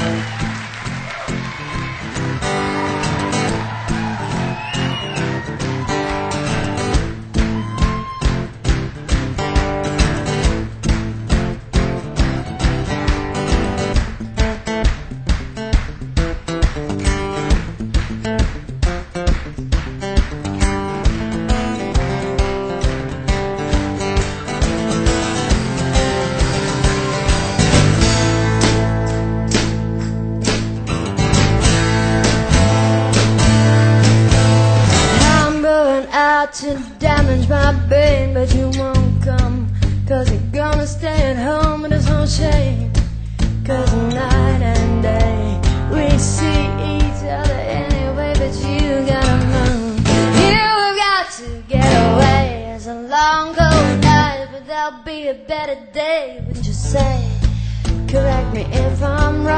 To damage my brain, but you won't come, 'cause you're gonna stay at home, and there's no shame, 'cause night and day we see each other anyway, but you gotta move. You've got to get away. It's a long cold night, but there'll be a better day. Wouldn't you say? Correct me if I'm wrong.